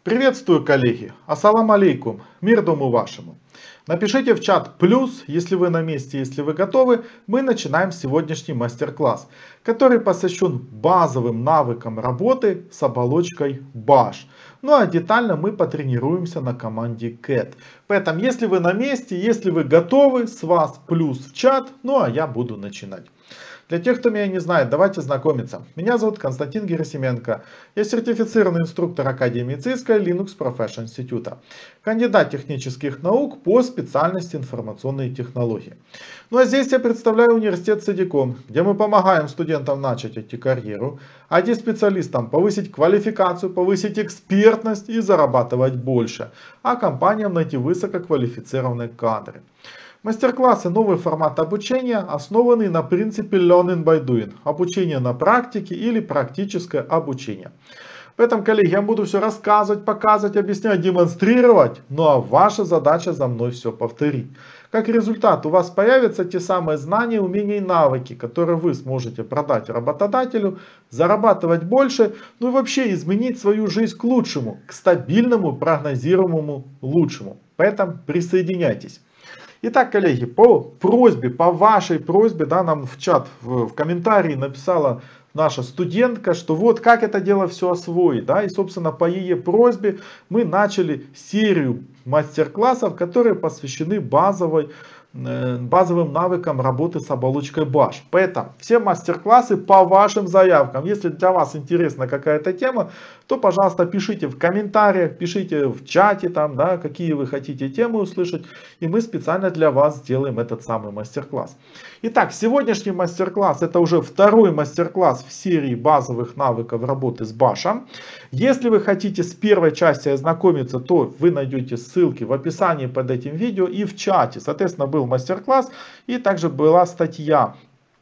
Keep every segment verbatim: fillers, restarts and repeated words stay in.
Приветствую, коллеги! Ассалам алейкум! Мир дому вашему! Напишите в чат плюс, если вы на месте, если вы готовы. Мы начинаем сегодняшний мастер-класс, который посвящен базовым навыкам работы с оболочкой баш. Ну а детально мы потренируемся на команде кэт. Поэтому, если вы на месте, если вы готовы, с вас плюс в чат. Ну а я буду начинать. Для тех, кто меня не знает, давайте знакомиться. Меня зовут Константин Герасименко. Я сертифицированный инструктор Академии Cisco Linux Professional Института. Кандидат технических наук по специальности информационные технологии. Ну а здесь я представляю университет Цедиком, где мы помогаем студентам начать идти карьеру, а ай ти-специалистам повысить квалификацию, повысить экспертность и зарабатывать больше, а компаниям найти высококвалифицированные кадры. Мастер-классы — новый формат обучения, основанный на принципе learning by doing. Обучение на практике или практическое обучение. Поэтому, коллеги, я буду все рассказывать, показывать, объяснять, демонстрировать. Ну а ваша задача за мной все повторить. Как результат, у вас появятся те самые знания, умения и навыки, которые вы сможете продать работодателю, зарабатывать больше, ну и вообще изменить свою жизнь к лучшему, к стабильному, прогнозируемому лучшему. Поэтому присоединяйтесь. Итак, коллеги, по просьбе, по вашей просьбе, да, нам в чат, в, в комментарии написала наша студентка, что вот как это дело все освоить. Да, и, собственно, по ее просьбе мы начали серию мастер-классов, которые посвящены базовой, э, базовым навыкам работы с оболочкой баш. Поэтому все мастер-классы по вашим заявкам. Если для вас интересна какая-то тема, то, пожалуйста, пишите в комментариях, пишите в чате, там, да, какие вы хотите темы услышать. И мы специально для вас сделаем этот самый мастер-класс. Итак, сегодняшний мастер-класс — это уже второй мастер-класс в серии базовых навыков работы с башем. Если вы хотите с первой части ознакомиться, то вы найдете ссылки в описании под этим видео и в чате. Соответственно, был мастер-класс и также была статья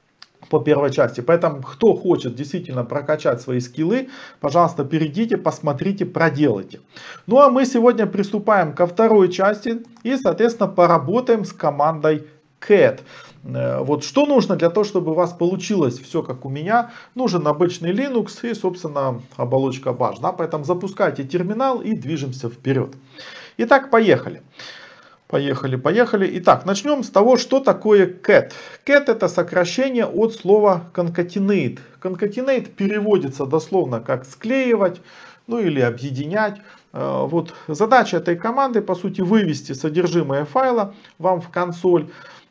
по первой части. Поэтому, кто хочет действительно прокачать свои скиллы, пожалуйста, перейдите, посмотрите, проделайте. Ну а мы сегодня приступаем ко второй части и, соответственно, поработаем с командой кэт. Вот что нужно для того, чтобы у вас получилось все как у меня. Нужен обычный Linux и, собственно, оболочка баш. Да? Поэтому запускайте терминал и движемся вперед. Итак, поехали. Поехали, поехали. Итак, начнем с того, что такое кэт. кэт — это сокращение от слова concatenate. Concatenate переводится дословно как склеивать, ну или объединять. Вот задача этой команды, по сути, вывести содержимое файла вам в консоль.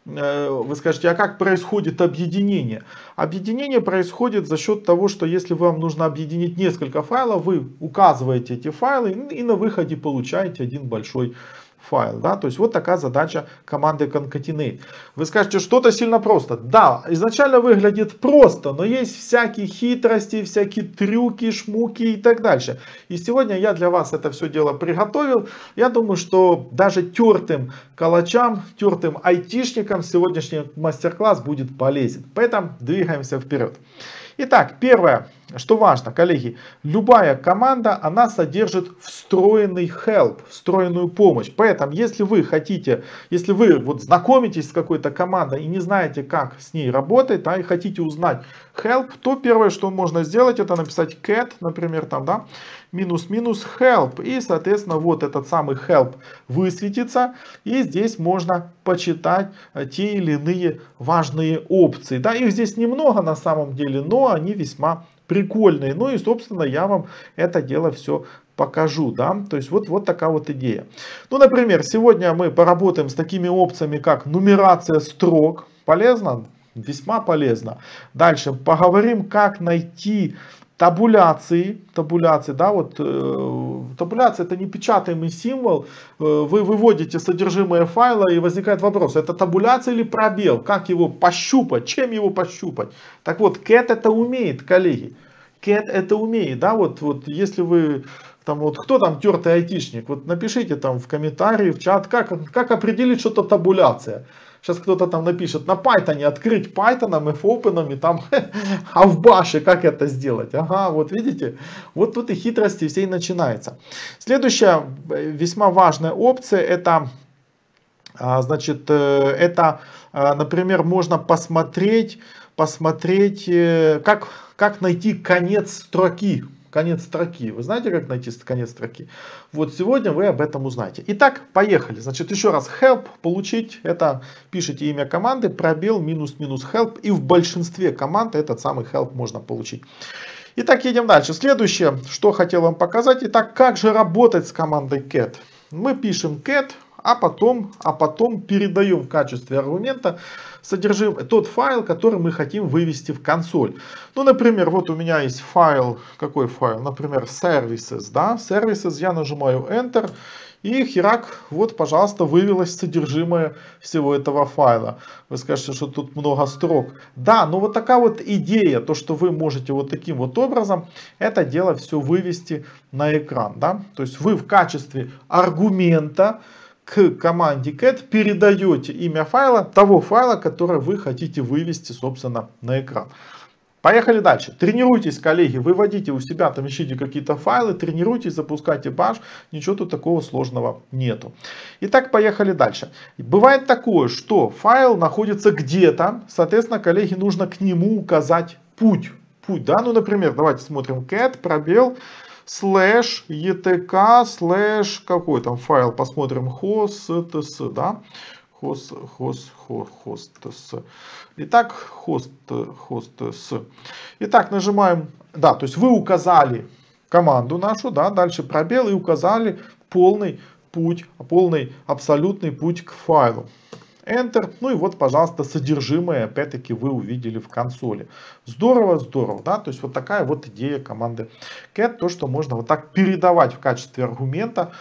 Вы скажете, а как происходит объединение? Объединение происходит за счет того, что если вам нужно объединить несколько файлов, вы указываете эти файлы и на выходе получаете один большой файл. Да? То есть вот такая задача команды concatenate. Вы скажете, что-то сильно просто. Да, изначально выглядит просто, но есть всякие хитрости, всякие трюки, шмуки и так дальше. И сегодня я для вас это все дело приготовил. Я думаю, что даже тертым калачам, тертым айтишникам сегодняшний мастер-класс будет полезен. Поэтому двигаемся вперед. Итак, первое, что важно, коллеги, любая команда, она содержит встроенный help, встроенную помощь. Поэтому, если вы хотите, если вы вот знакомитесь с какой-то командой и не знаете, как с ней работать, да, и хотите узнать help, то первое, что можно сделать, это написать cat, например, там, да, минус-минус help. И, соответственно, вот этот самый help высветится. И здесь можно почитать те или иные важные опции. Да, их здесь немного на самом деле, но они весьма прикольные. Ну и, собственно, я вам это дело все покажу. Да? То есть вот, вот такая вот идея. Ну, например, сегодня мы поработаем с такими опциями, как нумерация строк. Полезно? Весьма полезно. Дальше поговорим, как найти табуляции, табуляции, да, вот э, табуляция — это непечатаемый символ, э, вы выводите содержимое файла и возникает вопрос, это табуляция или пробел, как его пощупать, чем его пощупать. Так вот, кэт это умеет, коллеги, кэт это умеет, да, вот, вот если вы, там, вот, кто там тертый айтишник, вот напишите там в комментарии, в чат, как, как определить, что это табуляция. Сейчас кто-то там напишет на Python, открыть Python, fopen, и там, а в баше как это сделать? Ага, вот видите, вот тут и хитрости все и начинается. Следующая весьма важная опция, это, значит, это, например, можно посмотреть, посмотреть, как, как найти конец строки. конец строки. Вы знаете, как найти конец строки? Вот сегодня вы об этом узнаете. Итак, поехали. Значит, еще раз help получить. Это пишите имя команды, пробел, минус, минус help. И в большинстве команд этот самый help можно получить. Итак, едем дальше. Следующее, что хотел вам показать. Итак, как же работать с командой cat. Мы пишем cat, а потом, а потом передаем в качестве аргумента содержимое, тот файл, который мы хотим вывести в консоль. Ну, например, вот у меня есть файл, какой файл? Например, services, да, services, я нажимаю Enter, и херак, вот, пожалуйста, вывелось содержимое всего этого файла. Вы скажете, что тут много строк. Да, но вот такая вот идея, то, что вы можете вот таким вот образом это дело все вывести на экран, да. То есть вы в качестве аргумента к команде cat передаете имя файла, того файла, который вы хотите вывести, собственно, на экран. Поехали дальше. Тренируйтесь, коллеги, выводите у себя, там ищите какие-то файлы, тренируйтесь, запускайте баш, ничего тут такого сложного нету. Итак, поехали дальше. Бывает такое, что файл находится где-то, соответственно, коллеги, нужно к нему указать путь. Путь, да, ну, например, давайте смотрим cat, пробел, слэш, etk, слэш, какой там файл, посмотрим, hosts, да. Host, host, host, hosts. Итак, host, hosts. Итак, нажимаем, да, то есть вы указали команду нашу, да, дальше пробел и указали полный путь, полный абсолютный путь к файлу. Enter, ну и вот, пожалуйста, содержимое, опять-таки, вы увидели в консоли. Здорово, здорово, да, то есть вот такая вот идея команды cat, то, что можно вот так передавать в качестве аргумента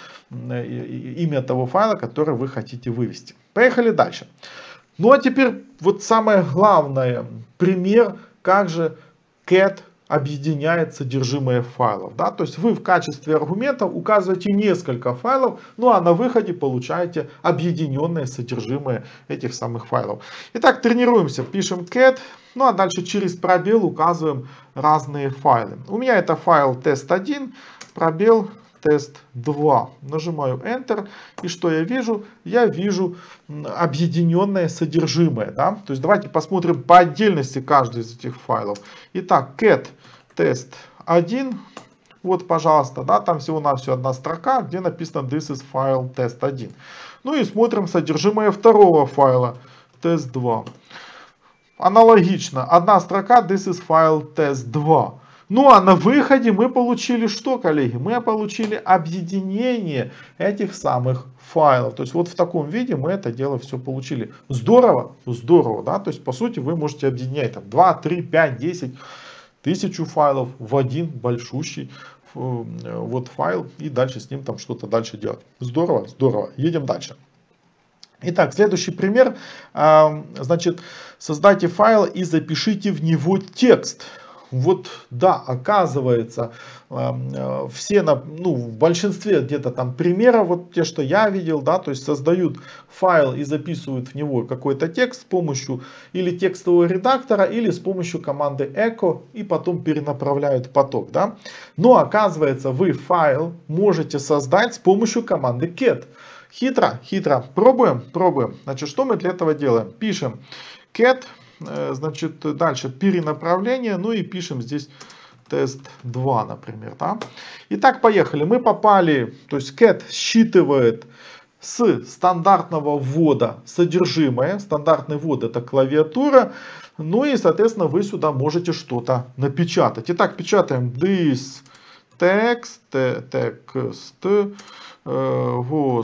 имя того файла, который вы хотите вывести. Поехали дальше. Ну а теперь вот самое главное, пример, как же cat объединяет содержимое файлов. Да? То есть вы в качестве аргумента указываете несколько файлов, ну а на выходе получаете объединенное содержимое этих самых файлов. Итак, тренируемся. Пишем cat, ну а дальше через пробел указываем разные файлы. У меня это файл тест один, пробел тест два. Нажимаю Enter. И что я вижу? Я вижу объединенное содержимое. Да? То есть давайте посмотрим по отдельности каждый из этих файлов. Итак, cat тест один. Вот, пожалуйста, да, там всего-навсего одна строка, где написано this is file тест один. Ну и смотрим содержимое второго файла тест два. Аналогично. Одна строка this is file тест два. Ну а на выходе мы получили что, коллеги? Мы получили объединение этих самых файлов. То есть вот в таком виде мы это дело все получили. Здорово? Здорово, да? То есть по сути вы можете объединять там два, три, пять, десять, тысячу файлов в один большущий вот файл и дальше с ним там что-то дальше делать. Здорово, здорово. Едем дальше. Итак, следующий пример. Значит, создайте файл и запишите в него текст. Вот, да, оказывается, все, ну, в большинстве где-то там примеров, вот те, что я видел, да, то есть создают файл и записывают в него какой-то текст с помощью или текстового редактора, или с помощью команды echo, и потом перенаправляют поток, да. Но оказывается, вы файл можете создать с помощью команды cat. Хитро, хитро. Пробуем, пробуем. Значит, что мы для этого делаем? Пишем cat. Значит, дальше перенаправление, ну и пишем здесь тест два, например. Да? Итак, поехали. Мы попали, то есть cat считывает с стандартного ввода содержимое. Стандартный ввод это клавиатура. Ну и, соответственно, вы сюда можете что-то напечатать. Итак, печатаем this text, text was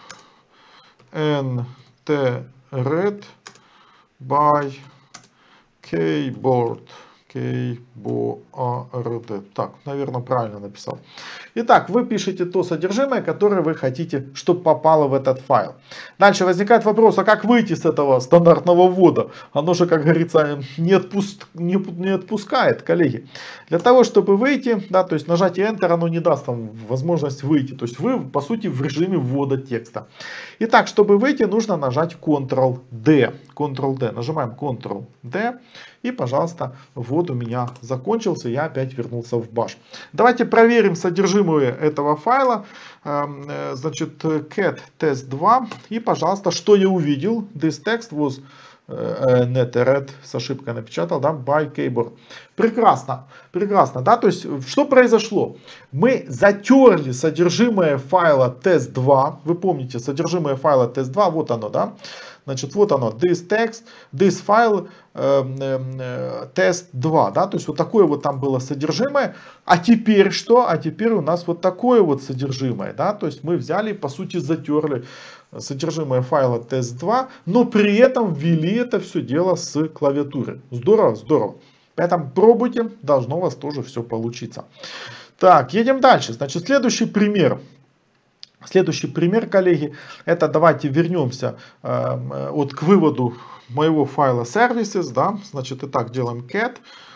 entered by keyboard. Keyboard. Так, наверное, правильно написал. Итак, вы пишете то содержимое, которое вы хотите, чтобы попало в этот файл. Дальше возникает вопрос, а как выйти с этого стандартного ввода? Оно же, как говорится, не, отпуск... не, не отпускает, коллеги. Для того, чтобы выйти, да, то есть нажатие Enter, оно не даст вам возможность выйти. То есть вы, по сути, в режиме ввода текста. Итак, чтобы выйти, нужно нажать контрол дэ. контрол дэ. Нажимаем контрол дэ. И, пожалуйста, ввод у меня закончился. Я опять вернулся в баш. Давайте проверим содержимое этого файла. Значит, cat тест два. И, пожалуйста, что я увидел? This text was NetRed с ошибкой напечатал, да, by keyboard. Прекрасно, прекрасно, да, то есть что произошло? Мы затерли содержимое файла тест два, вы помните содержимое файла тест два, вот оно, да, значит, вот оно, this text, this file, э, э, тест два, да, то есть вот такое вот там было содержимое, а теперь что? А теперь у нас вот такое вот содержимое, да, то есть мы взяли, по сути, затерли содержимое файла тест два, но при этом ввели это все дело с клавиатуры. Здорово, здорово. Поэтому пробуйте, должно у вас тоже все получиться. Так, едем дальше. Значит, следующий пример. Следующий пример, коллеги, это давайте вернемся э, вот к выводу моего файла services, да, значит, и так делаем cat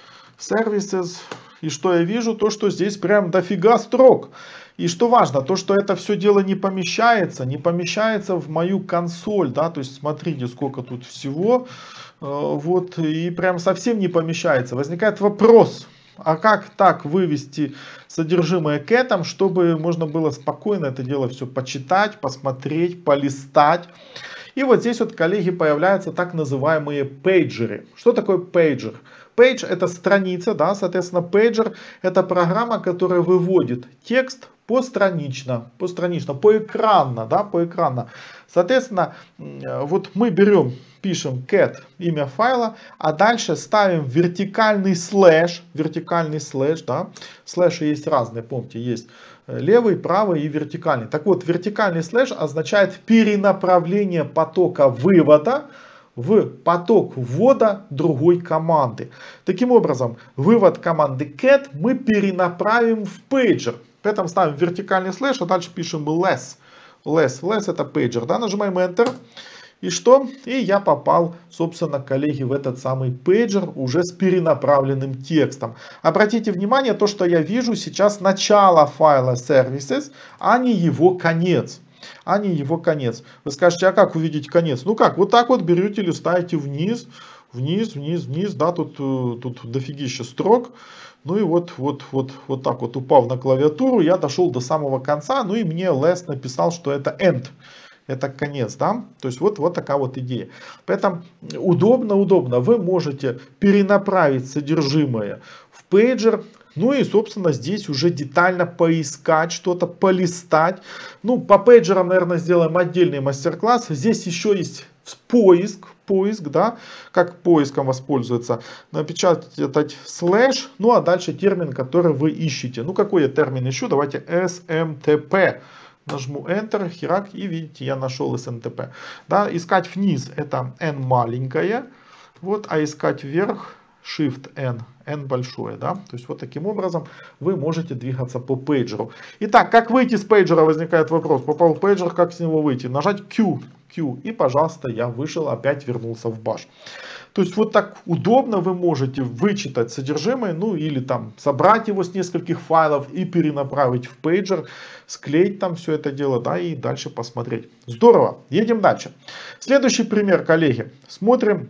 services, и что я вижу, то, что здесь прям дофига строк. И что важно, то, что это все дело не помещается, не помещается в мою консоль, да, то есть смотрите, сколько тут всего, э, вот, и прям совсем не помещается. Возникает вопрос, а как так вывести содержимое кэтом, чтобы можно было спокойно это дело все почитать, посмотреть, полистать. И вот здесь вот, коллеги, появляются так называемые пейджеры. Что такое пейджер? Page это страница, да, соответственно, пейджер это программа, которая выводит текст постранично, постранично, поэкранно, да, поэкранно. Соответственно, вот мы берем, пишем cat, имя файла, а дальше ставим вертикальный слэш, вертикальный слэш, да, слэши есть разные, помните, есть левый, правый и вертикальный. Так вот, вертикальный слэш означает перенаправление потока вывода в поток ввода другой команды. Таким образом, вывод команды cat мы перенаправим в пейджер. При этом ставим вертикальный слэш, а дальше пишем less. Less, less это пейджер. Да? Нажимаем Enter. И что? И я попал, собственно, коллеги, в этот самый пейджер уже с перенаправленным текстом. Обратите внимание, то, что я вижу сейчас начало файла services, а не его конец. а не его конец. Вы скажете, а как увидеть конец? Ну как, вот так вот берете, листаете вниз, вниз, вниз, вниз, да, тут, тут дофигища строк. Ну и вот, вот, вот, вот так вот упав на клавиатуру, я дошел до самого конца, ну и мне less написал, что это end. Это конец, да, то есть вот, вот такая вот идея. Поэтому удобно, удобно, вы можете перенаправить содержимое в пейджер. Ну и, собственно, здесь уже детально поискать что-то, полистать. Ну, по пейджерам, наверное, сделаем отдельный мастер-класс. Здесь еще есть поиск, поиск, да, как поиском воспользоваться. Напечатать слэш, ну а дальше термин, который вы ищете. Ну, какой я термин ищу? Давайте эс эм ти пи. Нажму Enter, херак, и видите, я нашел эс эм ти пи. Да, искать вниз это N маленькое, вот, а искать вверх Shift-N, N большое, да, то есть вот таким образом вы можете двигаться по пейджеру. Итак, как выйти с пейджера, возникает вопрос, попал в пейджер, как с него выйти? Нажать Q, Q, и пожалуйста, я вышел, опять вернулся в баш. То есть вот так удобно вы можете вычитать содержимое, ну или там собрать его с нескольких файлов и перенаправить в пейджер, склеить там все это дело, да, и дальше посмотреть. Здорово, едем дальше. Следующий пример, коллеги, смотрим.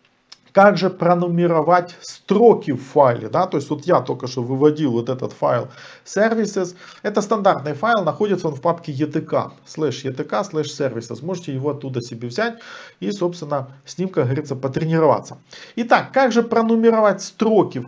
Как же пронумеровать строки в файле, да, то есть вот я только что выводил вот этот файл services, это стандартный файл, находится он в папке etk, slash etk, slash services, можете его оттуда себе взять и, собственно, с ним, как говорится, потренироваться. Итак, как же пронумеровать строки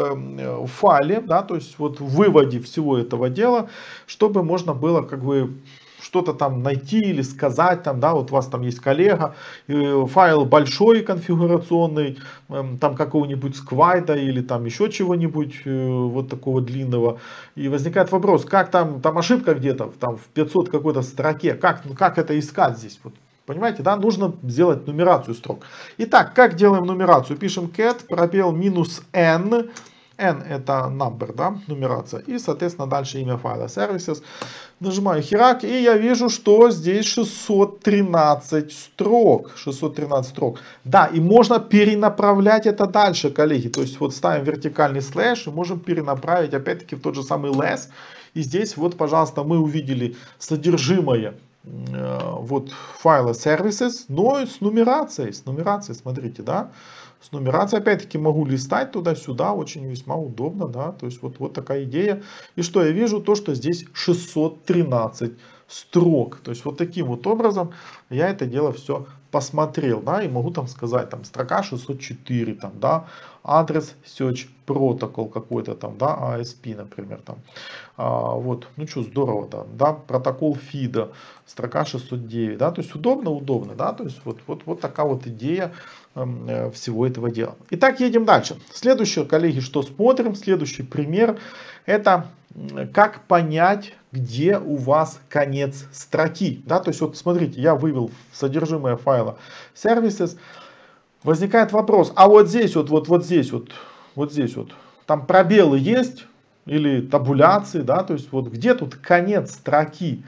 в файле, да, то есть вот в выводе всего этого дела, чтобы можно было, как бы, что-то там найти или сказать, там, да, вот у вас там есть коллега, файл большой конфигурационный, там какого-нибудь сквайда или там еще чего-нибудь вот такого длинного, и возникает вопрос, как там, там ошибка где-то, там в пятьсот какой-то строке, как, как это искать здесь, вот, понимаете, да, нужно сделать нумерацию строк. Итак, как делаем нумерацию? Пишем cat, пробел минус n, N это number, да, нумерация. И, соответственно, дальше имя файла services. Нажимаю херак, и я вижу, что здесь шестьсот тринадцать строк. шестьсот тринадцать строк. Да, и можно перенаправлять это дальше, коллеги. То есть вот ставим вертикальный слэш и можем перенаправить опять-таки в тот же самый less. И здесь вот, пожалуйста, мы увидели содержимое э, вот файла services, но с нумерацией. С нумерацией, смотрите, да. С нумерацией, опять-таки, могу листать туда-сюда, очень весьма удобно, да, то есть вот, вот такая идея. И что я вижу? То, что здесь шестьсот тринадцать строк. То есть вот таким вот образом я это дело все посмотрел, да, и могу там сказать, там, строка шестьсот четыре, там, да, адрес search protocol какой-то там, да, эй эс пи, например, там, а, вот, ну что, здорово, да, да, протокол фида, строка шестьсот девять, да, то есть удобно, удобно, да, то есть вот, вот, вот такая вот идея э, всего этого дела. Итак, едем дальше. Следующее, коллеги, что смотрим, следующий пример, это как понять, где у вас конец строки, да, то есть вот смотрите, я вывел содержимое файла services, возникает вопрос, а вот здесь вот, вот, вот здесь вот, вот здесь вот, там пробелы есть или табуляции, да, то есть вот где тут конец строки,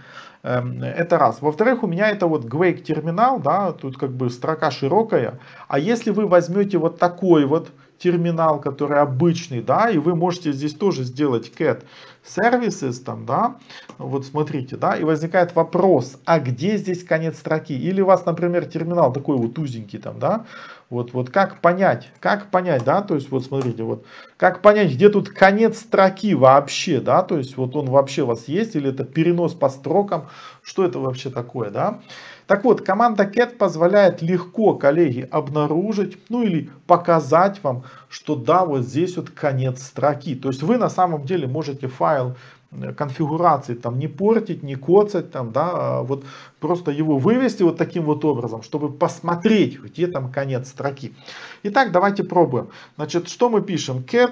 это раз. Во-вторых, у меня это вот Quake терминал, да, тут как бы строка широкая, а если вы возьмете вот такой вот терминал, который обычный, да, и вы можете здесь тоже сделать cat services, там, да, вот смотрите, да, и возникает вопрос, а где здесь конец строки? Или у вас, например, терминал такой вот узенький, там, да, вот, вот как понять, как понять, да, то есть вот смотрите, вот, как понять, где тут конец строки вообще, да, то есть вот он вообще у вас есть, или это перенос по строкам, что это вообще такое, да. Так вот, команда cat позволяет легко, коллеги, обнаружить, ну или показать вам, что да, вот здесь вот конец строки. То есть вы на самом деле можете файл конфигурации там не портить, не коцать, там, да, а вот просто его вывести вот таким вот образом, чтобы посмотреть, где там конец строки. Итак, давайте пробуем. Значит, что мы пишем? Cat,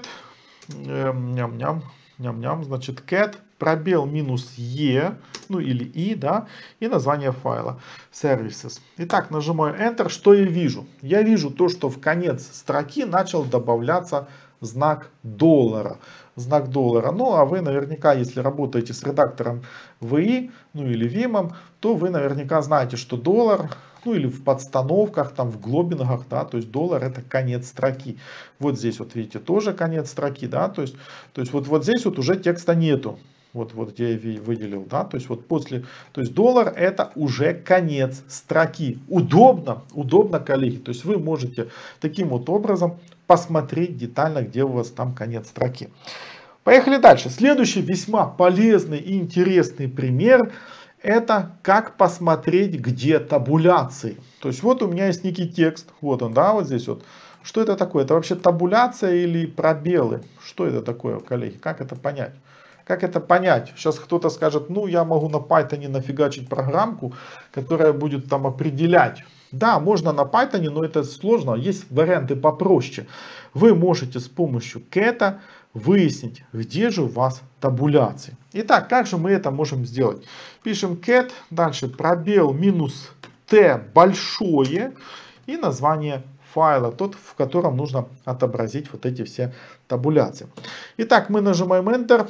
э, ням-ням, ням-ням, значит, cat, пробел минус e, ну или и, да, и название файла services. Итак, нажимаю Enter, что я вижу? Я вижу то, что в конец строки начал добавляться знак доллара. Знак доллара. Ну, а вы наверняка, если работаете с редактором ви и, ну или вим, то вы наверняка знаете, что доллар, ну или в подстановках, там в глобингах, да, то есть доллар это конец строки. Вот здесь вот видите, тоже конец строки, да, то есть, то есть вот, вот здесь вот уже текста нету. Вот, вот где я выделил, да, то есть вот после, то есть доллар это уже конец строки. Удобно, удобно, коллеги, то есть вы можете таким вот образом посмотреть детально, где у вас там конец строки. Поехали дальше. Следующий весьма полезный и интересный пример, это как посмотреть, где табуляции. То есть вот у меня есть некий текст, вот он, да, вот здесь вот. Что это такое? Это вообще табуляция или пробелы? Что это такое, коллеги? Как это понять? Как это понять? Сейчас кто-то скажет, ну я могу на Python нафигачить программку, которая будет там определять. Да, можно на Python, но это сложно. Есть варианты попроще. Вы можете с помощью cat выяснить, где же у вас табуляции. Итак, как же мы это можем сделать? Пишем cat, дальше пробел минус t большое и название файла, тот, в котором нужно отобразить вот эти все табуляции. Итак, мы нажимаем Enter.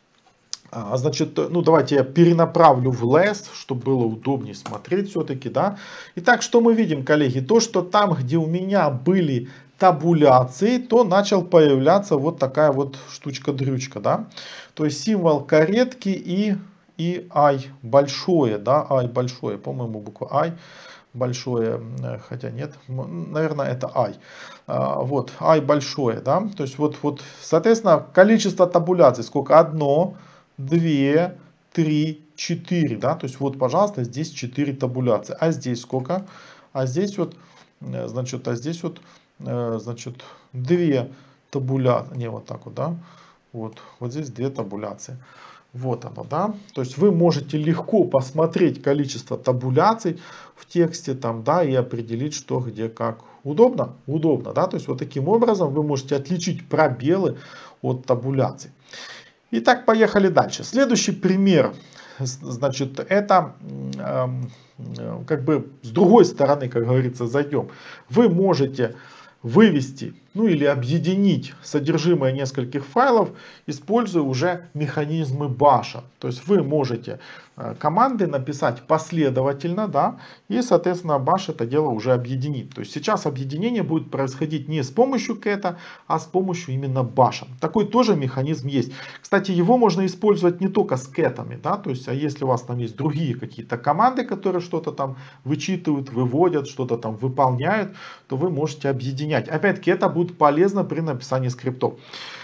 Значит, ну давайте я перенаправлю в less, чтобы было удобнее смотреть все-таки, да. Итак, что мы видим, коллеги? То, что там, где у меня были табуляции, то начал появляться вот такая вот штучка-дрючка, да. То есть символ каретки и, и I большое, да, I большое, по-моему, буква I большое, хотя нет, наверное, это I. Вот, I большое, да. То есть вот, вот, соответственно, количество табуляций, сколько? Одно, две, три, четыре, да, то есть вот, пожалуйста, здесь четыре табуляции, а здесь сколько? А здесь вот, значит, а здесь вот, значит, две табуляции, не, вот так вот, да, вот, вот здесь две табуляции. Вот оно, да, то есть вы можете легко посмотреть количество табуляций в тексте там, да, и определить, что, где, как. Удобно? Удобно, да, то есть вот таким образом вы можете отличить пробелы от табуляций. Итак, поехали дальше. Следующий пример, значит, это э, как бы с другой стороны, как говорится, зайдем. Вы можете вывести, ну или объединить содержимое нескольких файлов, используя уже механизмы баша. То есть вы можете команды написать последовательно, да, и, соответственно, баш это дело уже объединит. То есть сейчас объединение будет происходить не с помощью cat, а с помощью именно баша. Такой тоже механизм есть. Кстати, его можно использовать не только с кэтами, да, то есть, а если у вас там есть другие какие-то команды, которые что-то там вычитывают, выводят, что-то там выполняют, то вы можете объединять. Опять-таки, это будет полезно при написании скриптов.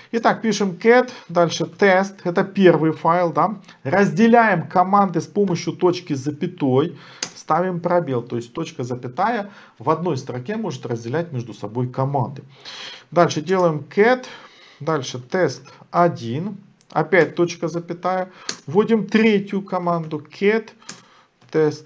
Итак, пишем cat, дальше тест, это первый файл, да. Разделяем команды с помощью точки с запятой, ставим пробел, то есть точка запятая в одной строке может разделять между собой команды. Дальше делаем cat, дальше тест один, опять точка запятая, вводим третью команду cat, тест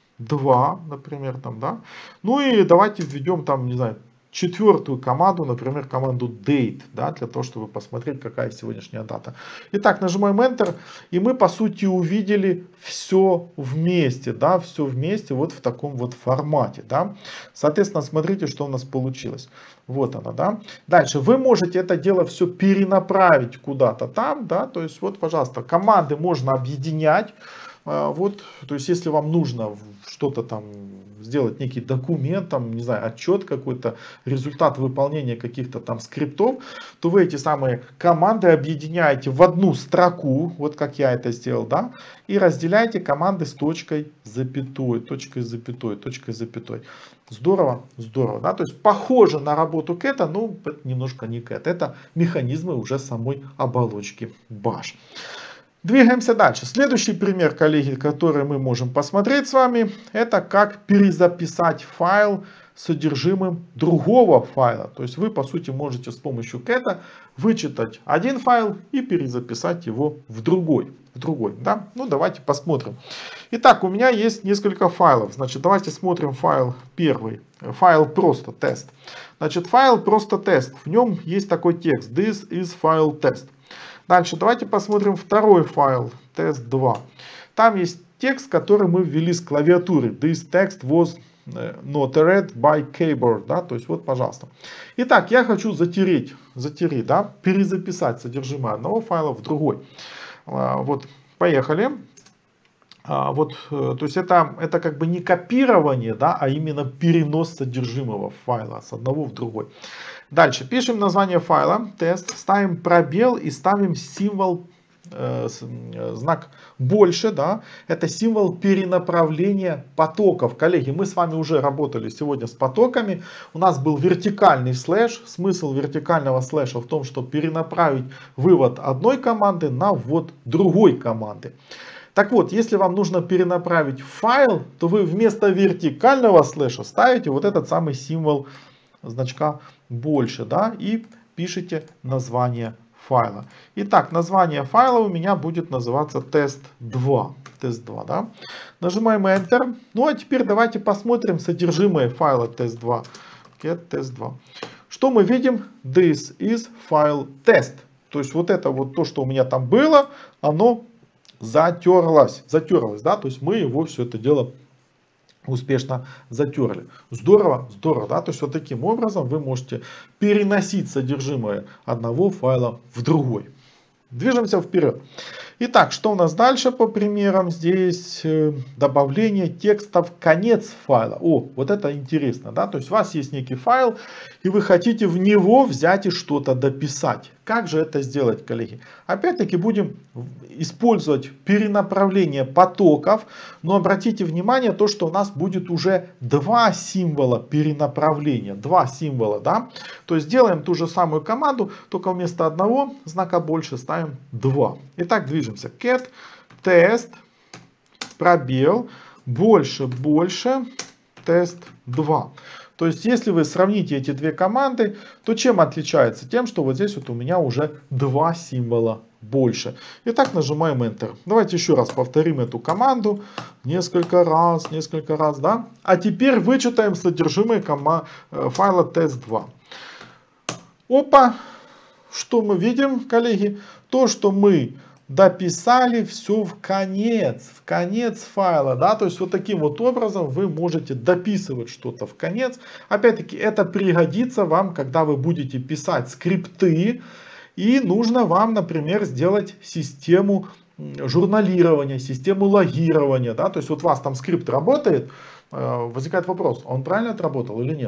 два, например, там, да. Ну и давайте введем там, не знаю, четвертую команду, например, команду date, да, для того, чтобы посмотреть, какая сегодняшняя дата. Итак, нажимаем Enter, и мы, по сути, увидели все вместе, да, все вместе вот в таком вот формате, да. Соответственно, смотрите, что у нас получилось. Вот оно, да. Дальше вы можете это дело все перенаправить куда-то там, да, то есть вот, пожалуйста, команды можно объединять. Вот, то есть, если вам нужно что-то там сделать, некий документ, там, не знаю, отчет какой-то, результат выполнения каких-то там скриптов, то вы эти самые команды объединяете в одну строку, вот как я это сделал, да, и разделяете команды с точкой запятой, точкой запятой, точкой запятой. Здорово, здорово, да, то есть похоже на работу кэта, но это немножко не кэт, это механизмы уже самой оболочки баш. Двигаемся дальше. Следующий пример, коллеги, который мы можем посмотреть с вами, это как перезаписать файл с содержимым другого файла. То есть вы, по сути, можете с помощью кэта вычитать один файл и перезаписать его в другой. В другой, да? Ну, давайте посмотрим. Итак, у меня есть несколько файлов. Значит, давайте смотрим файл первый. Файл просто тест. Значит, файл просто тест. В нем есть такой текст. This is file test. Дальше давайте посмотрим второй файл, тест два. Там есть текст, который мы ввели с клавиатуры. This text was not read by keyboard. Да? То есть вот, пожалуйста. Итак, я хочу затереть, затереть, да? Перезаписать содержимое одного файла в другой. Вот, поехали. Вот, то есть это, это как бы не копирование, да, а именно перенос содержимого файла с одного в другой. Дальше пишем название файла, тест, ставим пробел и ставим символ, э, знак больше, да, это символ перенаправления потоков. Коллеги, мы с вами уже работали сегодня с потоками, у нас был вертикальный слэш, смысл вертикального слэша в том, чтобы перенаправить вывод одной команды на ввод другой команды. Так вот, если вам нужно перенаправить файл, то вы вместо вертикального слэша ставите вот этот самый символ значка больше, да, и пишите название файла. Итак, название файла у меня будет называться тест два. тест два, да. Нажимаем Enter. Ну а теперь давайте посмотрим содержимое файла тест два. Get тест два. Что мы видим? This is file test. То есть вот это вот то, что у меня там было, оно затерлось, затерлось, да, то есть мы его все это дело успешно затерли. Здорово, здорово, да, то есть вот таким образом вы можете переносить содержимое одного файла в другой. Движемся вперед. Итак, что у нас дальше по примерам? Здесь добавление текста в конец файла. О, вот это интересно, да, то есть у вас есть некий файл, и вы хотите в него взять и что-то дописать. Как же это сделать, коллеги? Опять-таки будем использовать перенаправление потоков, но обратите внимание, то, что у нас будет уже два символа перенаправления, два символа, да. То есть делаем ту же самую команду, только вместо одного знака больше ставим два. Итак, движемся. Cat, тест, пробел, больше, больше, тест два. То есть, если вы сравните эти две команды, то чем отличается? Тем, что вот здесь вот у меня уже два символа больше. Итак, нажимаем Enter. Давайте еще раз повторим эту команду. Несколько раз, несколько раз, да. А теперь вычитаем содержимое файла тест два. Опа! Что мы видим, коллеги? То, что мы дописали все в конец, в конец файла, да, то есть вот таким вот образом вы можете дописывать что-то в конец. Опять-таки это пригодится вам, когда вы будете писать скрипты, и нужно вам, например, сделать систему журналирования, систему логирования, да, то есть вот у вас там скрипт работает, возникает вопрос, он правильно отработал или нет?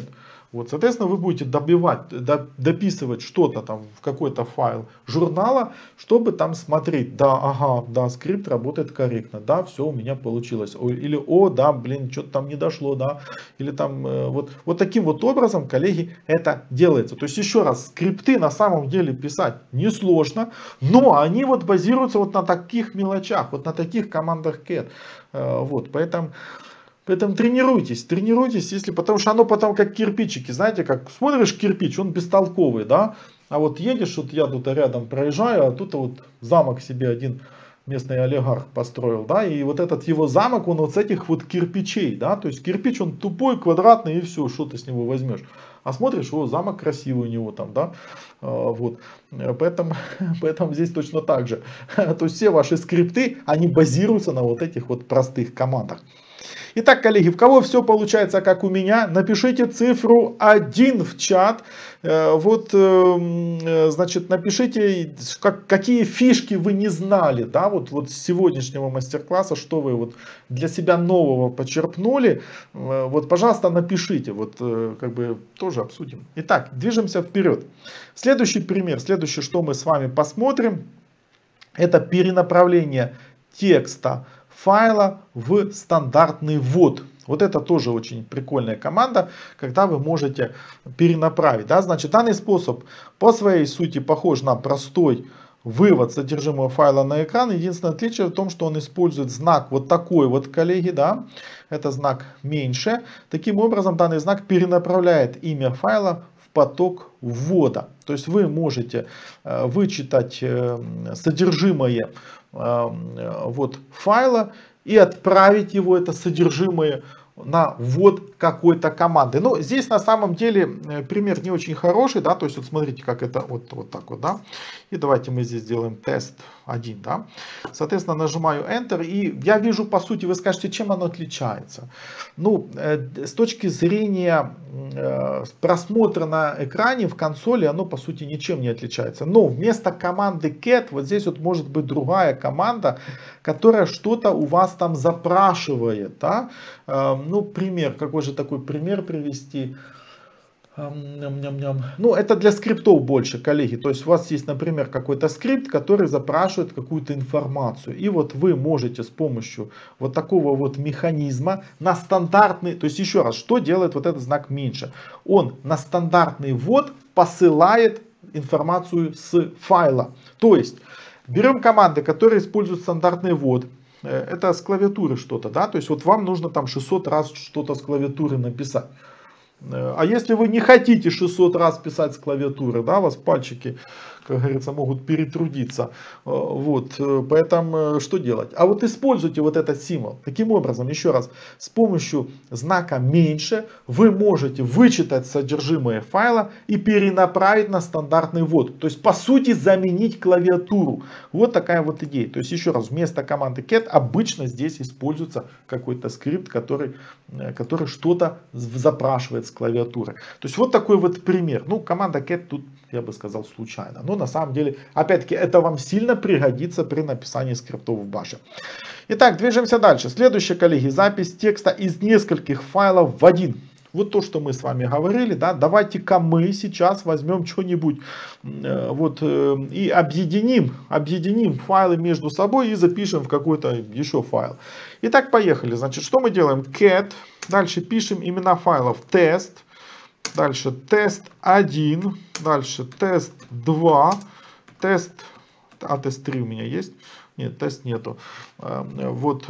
Вот, соответственно, вы будете добивать, дописывать что-то там в какой-то файл журнала, чтобы там смотреть, да, ага, да, скрипт работает корректно, да, все у меня получилось. Или, о, да, блин, что-то там не дошло, да. Или там, вот, вот таким вот образом, коллеги, это делается. То есть, еще раз, скрипты на самом деле писать несложно, но они вот базируются вот на таких мелочах, вот на таких командах cat. Вот, поэтому... Поэтому тренируйтесь, тренируйтесь, если, потому что оно потом как кирпичики, знаете, как смотришь кирпич, он бестолковый, да, а вот едешь, вот я тут рядом проезжаю, а тут вот замок себе один местный олигарх построил, да, и вот этот его замок, он вот с этих вот кирпичей, да, то есть кирпич он тупой, квадратный и все, что ты с него возьмешь. А смотришь, о, замок красивый у него там, да, вот, поэтому, поэтому здесь точно так же. То есть все ваши скрипты, они базируются на вот этих вот простых командах. Итак, коллеги, в кого все получается как у меня, напишите цифру один в чат. Вот, значит, напишите, как, какие фишки вы не знали, да, вот, вот с сегодняшнего мастер-класса, что вы вот для себя нового почерпнули. Вот, пожалуйста, напишите, вот, как бы тоже обсудим. Итак, движемся вперед. Следующий пример, следующее, что мы с вами посмотрим, это перенаправление текста файла в стандартный ввод. Вот это тоже очень прикольная команда, когда вы можете перенаправить. Да? Значит, данный способ по своей сути похож на простой вывод содержимого файла на экран. Единственное отличие в том, что он использует знак вот такой вот, коллеги, да, это знак меньше. Таким образом, данный знак перенаправляет имя файла в поток ввода. То есть вы можете вычитать содержимое вот файла и отправить его, это содержимое, на ввод какой-то команды. Но здесь на самом деле пример не очень хороший, да, то есть вот смотрите, как это вот, вот так вот, да. И давайте мы здесь сделаем тест один, да. Соответственно, нажимаю Enter, и я вижу, по сути, вы скажете, чем оно отличается. Ну, с точки зрения просмотра на экране в консоли, оно по сути ничем не отличается. Но вместо команды cat вот здесь вот может быть другая команда, которая что-то у вас там запрашивает, да. Ну, пример, какой же такой пример привести? Ну, это для скриптов больше, коллеги. То есть у вас есть, например, какой-то скрипт, который запрашивает какую-то информацию. И вот вы можете с помощью вот такого вот механизма на стандартный, то есть еще раз, что делает вот этот знак меньше? Он на стандартный ввод посылает информацию с файла. То есть берем команды, которые используют стандартный ввод. Это с клавиатуры что-то, да, то есть вот вам нужно там шестьсот раз что-то с клавиатуры написать. А если вы не хотите шестьсот раз писать с клавиатуры, да, у вас пальчики, как говорится, могут перетрудиться. Вот, поэтому что делать? А вот используйте вот этот символ. Таким образом, еще раз, с помощью знака меньше вы можете вычитать содержимое файла и перенаправить на стандартный ввод. То есть, по сути, заменить клавиатуру. Вот такая вот идея. То есть, еще раз, вместо команды cat обычно здесь используется какой-то скрипт, который, который что-то запрашивает с клавиатуры. То есть, вот такой вот пример. Ну, команда cat тут, я бы сказал, случайно. Но на самом деле, опять-таки, это вам сильно пригодится при написании скриптов в баше. Итак, движемся дальше. Следующее, коллеги, запись текста из нескольких файлов в один. Вот то, что мы с вами говорили, да, давайте-ка мы сейчас возьмем что-нибудь э, вот, э, и объединим, объединим файлы между собой и запишем в какой-то еще файл. Итак, поехали. Значит, что мы делаем? cat, дальше пишем имена файлов тест, дальше тест один, дальше тест два, тест, а тест три у меня есть? Нет, тест нету. Вот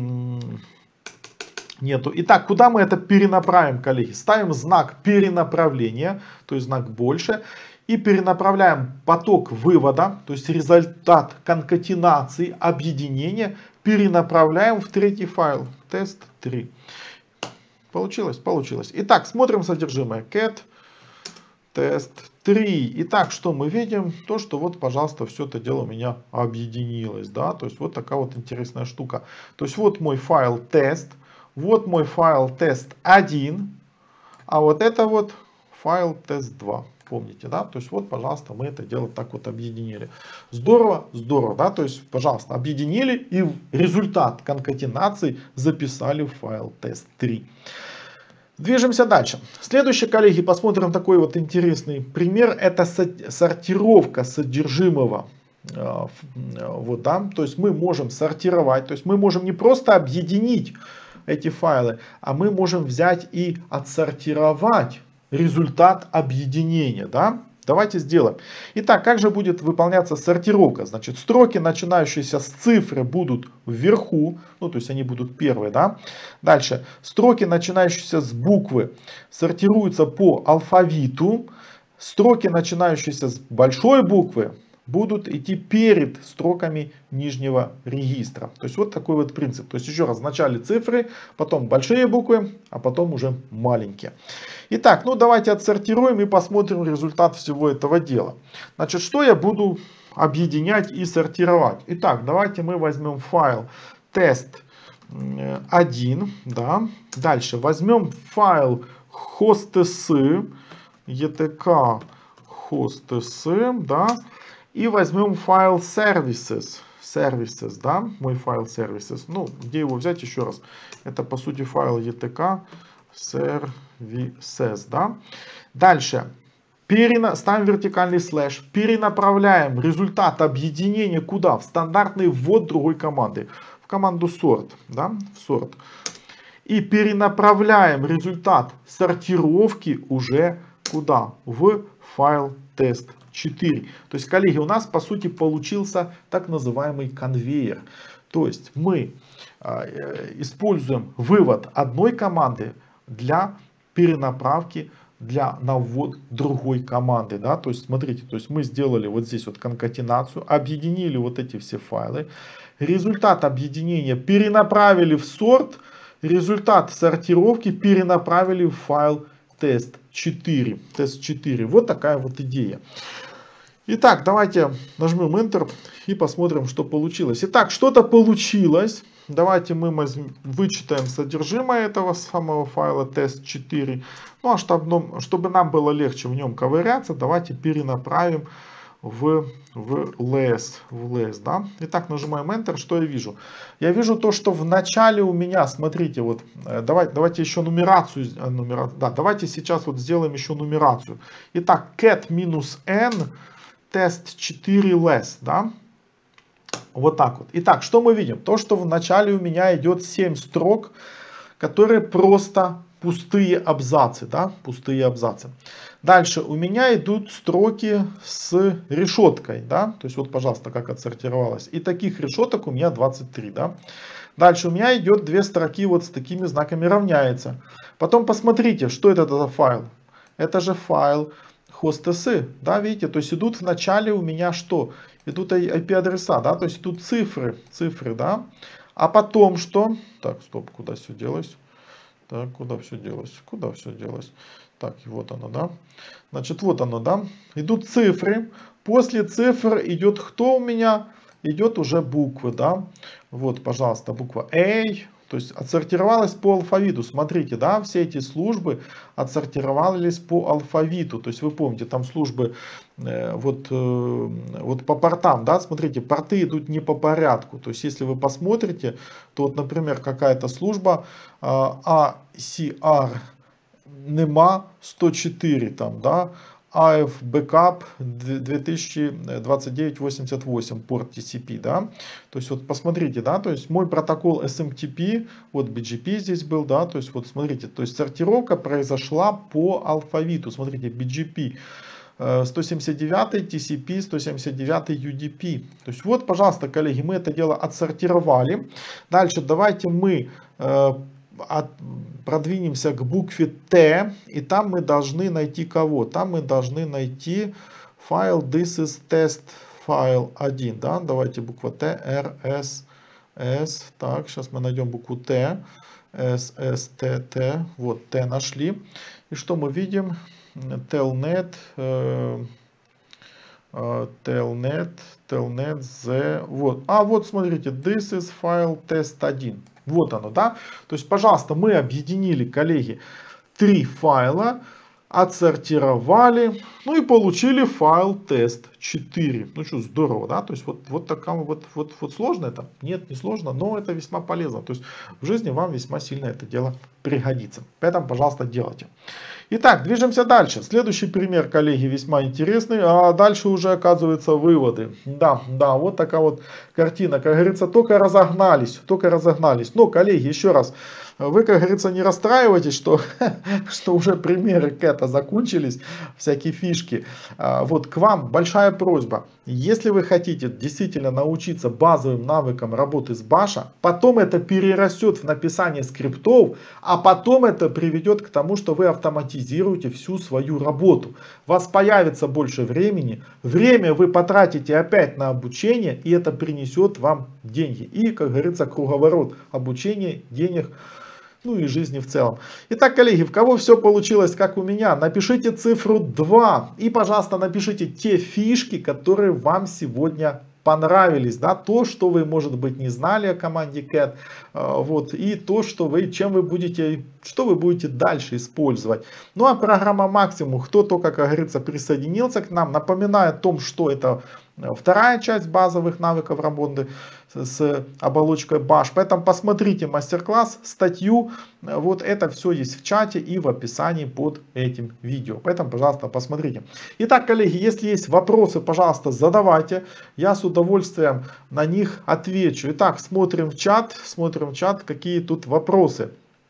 нету. Итак, куда мы это перенаправим, коллеги? Ставим знак перенаправления, то есть знак больше. И перенаправляем поток вывода, то есть результат конкатенации, объединения, перенаправляем в третий файл, тест три. Получилось? Получилось. Итак, смотрим содержимое. cat, тест три. Итак, что мы видим? То, что вот, пожалуйста, все это дело у меня объединилось. Да? То есть вот такая вот интересная штука. То есть вот мой файл тест. Вот мой файл тест один. А вот это вот файл тест два. Помните, да? То есть вот, пожалуйста, мы это дело так вот объединили. Здорово, здорово, да? То есть, пожалуйста, объединили и результат конкатенации записали в файл тест три. Движемся дальше. Следующий, коллеги, посмотрим такой вот интересный пример. Это сортировка содержимого. Вот, да? То есть мы можем сортировать, то есть мы можем не просто объединить эти файлы, а мы можем взять и отсортировать результат объединения. Да? Давайте сделаем. Итак, как же будет выполняться сортировка? Значит, строки, начинающиеся с цифры, будут вверху. Ну, то есть они будут первые, да. Дальше. Строки, начинающиеся с буквы, сортируются по алфавиту. Строки, начинающиеся с большой буквы, будут идти перед строками нижнего регистра. То есть вот такой вот принцип. То есть еще раз, вначале цифры, потом большие буквы, а потом уже маленькие. Итак, ну давайте отсортируем и посмотрим результат всего этого дела. Значит, что я буду объединять и сортировать? Итак, давайте мы возьмем файл тест один. Да. Дальше возьмем файл hostess, etk hostess, да. И возьмем файл services. Services, да, мой файл services. Ну, где его взять еще раз? Это по сути файл etk services, да. Дальше. Перена... Ставим вертикальный слэш. Перенаправляем результат объединения куда? В стандартный ввод другой команды. В команду sort, да, в sort. И перенаправляем результат сортировки уже куда? В файл тест четыре. То есть, коллеги, у нас по сути получился так называемый конвейер. То есть мы э, используем вывод одной команды для перенаправки для на ввод другой команды. Да? То есть смотрите, то есть мы сделали вот здесь вот конкатенацию, объединили вот эти все файлы. Результат объединения перенаправили в сорт. Результат сортировки перенаправили в файл тест четыре. тест четыре. Вот такая вот идея. Итак, давайте нажмем Enter и посмотрим, что получилось. Итак, что-то получилось. Давайте мы вычитаем содержимое этого самого файла тест четыре. Ну а чтобы, чтобы нам было легче в нем ковыряться, давайте перенаправим в, в лес. В лес, да? Итак, нажимаем Enter. Что я вижу? Я вижу то, что в начале у меня, смотрите, вот, давайте, давайте еще нумерацию, нумера, да, давайте сейчас вот сделаем еще нумерацию. Итак, cat-n тест четыре less, да? Вот так вот. Итак, что мы видим? То, что в начале у меня идет семь строк, которые просто пустые абзацы, да? Пустые абзацы. Дальше у меня идут строки с решеткой, да? То есть вот, пожалуйста, как отсортировалось. И таких решеток у меня двадцать три, да? Дальше у меня идет две строки вот с такими знаками равняется. Потом посмотрите, что это за файл. Это же файл hostess, да, видите, то есть идут в начале у меня что? Идут ай пи адреса, да, то есть идут цифры, цифры, да. А потом что? Так, стоп, куда все делось? Так, куда все делось? Куда все делось? Так, вот оно, да. Значит, вот оно, да. Идут цифры. После цифр идет кто у меня? Идет уже буквы, да. Вот, пожалуйста, буква A. То есть отсортировалось по алфавиту. Смотрите, да, все эти службы отсортировались по алфавиту. То есть вы помните, там службы э, вот, э, вот по портам, да, смотрите, порты идут не по порядку. То есть если вы посмотрите, то вот, например, какая-то служба э, эй си ар нема сто четыре, там, да, эй эф Backup две тысячи двадцать девять восемьдесят восемь порт ти си пи, да, то есть вот посмотрите, да, то есть мой протокол эс эм ти пи, вот би джи пи здесь был, да, то есть вот смотрите, то есть сортировка произошла по алфавиту, смотрите, би джи пи сто семьдесят девять, ти си пи сто семьдесят девять, ю ди пи, то есть вот, пожалуйста, коллеги, мы это дело отсортировали. Дальше давайте мы От, продвинемся к букве Т, и там мы должны найти кого? Там мы должны найти файл this is test файл один, да, давайте буква Т, R, S, S, так, сейчас мы найдем букву Т, S, S, T, T, вот Т нашли, и что мы видим? Telnet, э, э, Telnet, Telnet, Z, вот, а вот смотрите, this is файл тест один. Вот оно, да. То есть, пожалуйста, мы объединили, коллеги, три файла. отсортировали, ну и получили файл тест четыре. Ну что, здорово, да? То есть вот, вот такая вот, вот, вот сложно это? Нет, не сложно, но это весьма полезно. То есть в жизни вам весьма сильно это дело пригодится. Поэтому, пожалуйста, делайте. Итак, движемся дальше. Следующий пример, коллеги, весьма интересный. А дальше уже оказываются выводы. Да, да, вот такая вот картина. Как говорится, только разогнались, только разогнались. Но, коллеги, еще раз, вы, как говорится, не расстраивайтесь, что, что уже примеры кэта закончились, всякие фишки. Вот к вам большая просьба. Если вы хотите действительно научиться базовым навыкам работы с баша, потом это перерастет в написание скриптов, а потом это приведет к тому, что вы автоматизируете всю свою работу. У вас появится больше времени, время вы потратите опять на обучение, и это принесет вам деньги. И, как говорится, круговорот обучения, денег, ну и жизни в целом. Итак, коллеги, в кого все получилось, как у меня, напишите цифру два. И, пожалуйста, напишите те фишки, которые вам сегодня понравились. Да? То, что вы, может быть, не знали о команде кэт. Вот, и то, что вы, чем вы будете, что вы будете дальше использовать. Ну а программа Максимум, кто только, как говорится, присоединился к нам, напоминаю о том, что это вторая часть базовых навыков работы с оболочкой баш. Поэтому посмотрите мастер-класс, статью. Вот это все есть в чате и в описании под этим видео. Поэтому, пожалуйста, посмотрите. Итак, коллеги, если есть вопросы, пожалуйста, задавайте. Я с удовольствием на них отвечу. Итак, смотрим в чат, смотрим в чат, какие тут вопросы.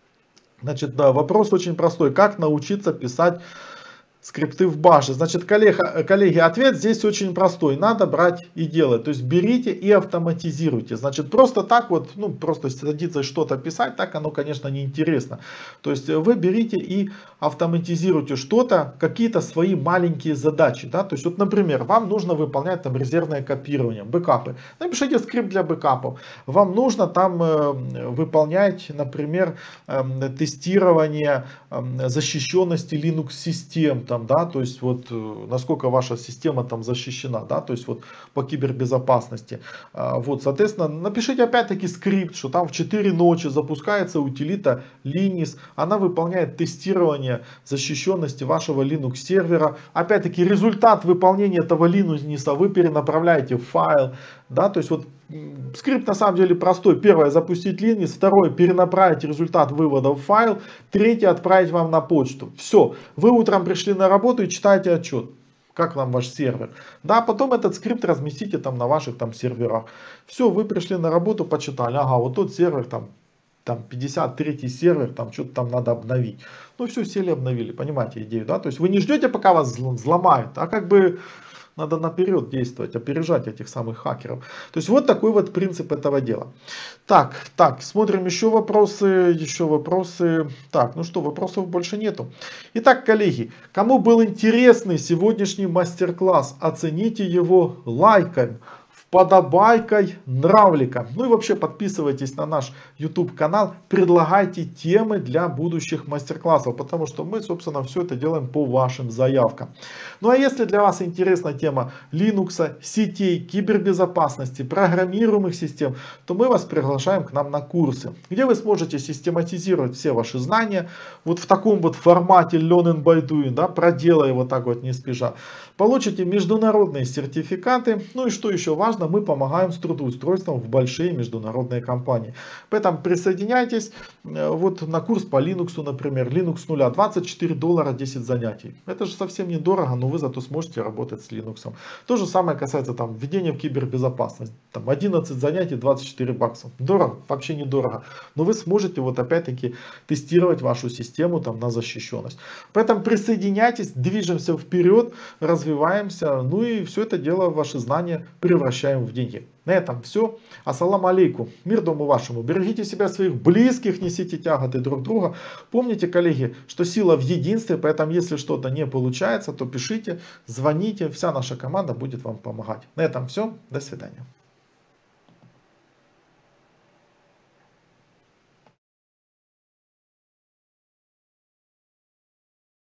Значит, да, вопрос очень простой. Как научиться писать скрипты в баше? Значит, коллега, коллеги, ответ здесь очень простой. Надо брать и делать. То есть берите и автоматизируйте. Значит, просто так вот, ну, просто садиться что-то писать, так оно, конечно, неинтересно. То есть вы берите и автоматизируйте что-то, какие-то свои маленькие задачи. Да? То есть, вот, например, вам нужно выполнять там резервное копирование, бэкапы. Напишите скрипт для бэкапов. Вам нужно там э, выполнять, например, э, тестирование э, защищенности Linux систем. Там, да, то есть вот насколько ваша система там защищена, да, то есть вот по кибербезопасности. Вот, соответственно, напишите опять-таки скрипт, что там в четыре ночи запускается утилита Linux, она выполняет тестирование защищенности вашего Linux сервера. Опять-таки результат выполнения этого Linux вы перенаправляете в файл, да, то есть вот скрипт на самом деле простой. Первое, запустить Linux. Второе, перенаправить результат вывода в файл. Третье, отправить вам на почту. Все. Вы утром пришли на работу и читаете отчет. Как вам ваш сервер. Да, потом этот скрипт разместите там на ваших там серверах. Все, вы пришли на работу, почитали. Ага, вот тот сервер там. Там пятьдесят третий сервер, там что-то там надо обновить. Ну все, сели, обновили. Понимаете идею, да? То есть вы не ждете, пока вас взломают, а как бы надо наперед действовать, опережать этих самых хакеров. То есть вот такой вот принцип этого дела. Так, так, смотрим еще вопросы, еще вопросы. Так, ну что, вопросов больше нету. Итак, коллеги, кому был интересный сегодняшний мастер-класс, оцените его лайком, подобайкой, нравликом. Ну и вообще подписывайтесь на наш YouTube канал, предлагайте темы для будущих мастер-классов, потому что мы, собственно, все это делаем по вашим заявкам. Ну а если для вас интересна тема Linux, сетей, кибербезопасности, программируемых систем, то мы вас приглашаем к нам на курсы, где вы сможете систематизировать все ваши знания вот в таком вот формате Learning by Doing, да, проделая вот так вот не спеша. Получите международные сертификаты, ну и что еще важно, мы помогаем с трудоустройством в большие международные компании. Поэтому присоединяйтесь вот на курс по Linux, например, Linux с нуля, двадцать четыре доллара, десять занятий. Это же совсем недорого, но вы зато сможете работать с Linux. То же самое касается там введения в кибербезопасность. Там одиннадцать занятий, двадцать четыре бакса. Дорого? Вообще недорого. Но вы сможете вот опять-таки тестировать вашу систему там на защищенность. Поэтому присоединяйтесь, движемся вперед, развиваемся. Ну и все это дело, ваши знания превращаем в деньги. На этом все. Ассаламу алейкум. Мир дому вашему. Берегите себя, своих близких, несите тяготы друг друга. Помните, коллеги, что сила в единстве, поэтому если что-то не получается, то пишите, звоните. Вся наша команда будет вам помогать. На этом все. До свидания.